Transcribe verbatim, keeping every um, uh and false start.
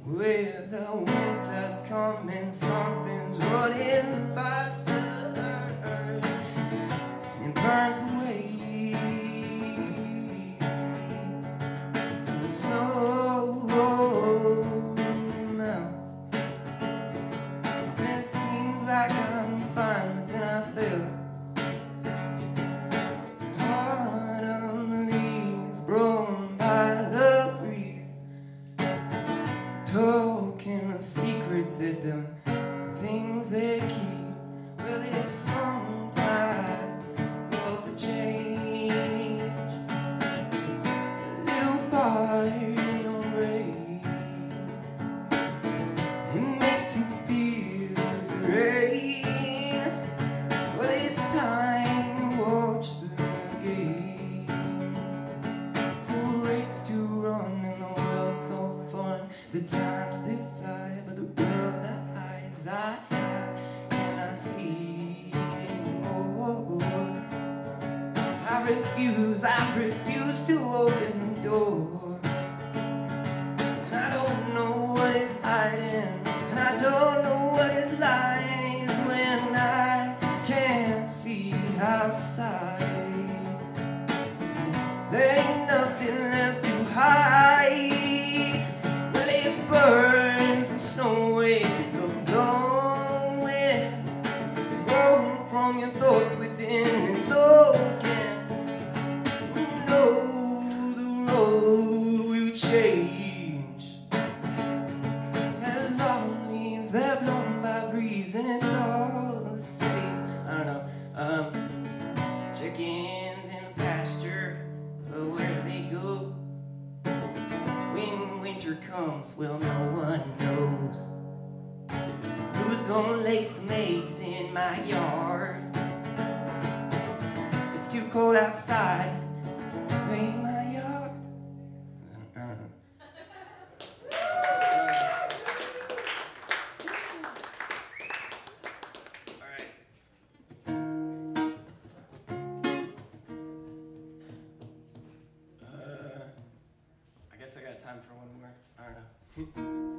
With the winter's coming, something's running faster, and it burns away. The snow melts, and it seems like I'm fine, but then I feel autumn leaves blown by the breeze, talking of secrets that the things they keep. Well, it's some type of a change. A little part of rain, it makes you feel the rain. Well, it's time to watch the games. So race to run in the world so fun. The times they fly, but the world that hides I have cannot see anymore. I refuse, I refuse to open the door. And I don't know what is hiding, and I don't know what is lies when I can't see outside. There ain't nothing left to hide. Well, it burns the snow away, the dawn wind blown from your thoughts within, and so can you know the road will change. As autumn leaves, they're blown by breeze, and it's all the same. I don't know. Um, chickens in the pasture, but where do they go? When winter comes, well, no one knows. Who's gonna lay some eggs in my yard? It's too cold outside, lay in my yard. I don't know. All right. Uh, I guess I got time for one more. I don't know.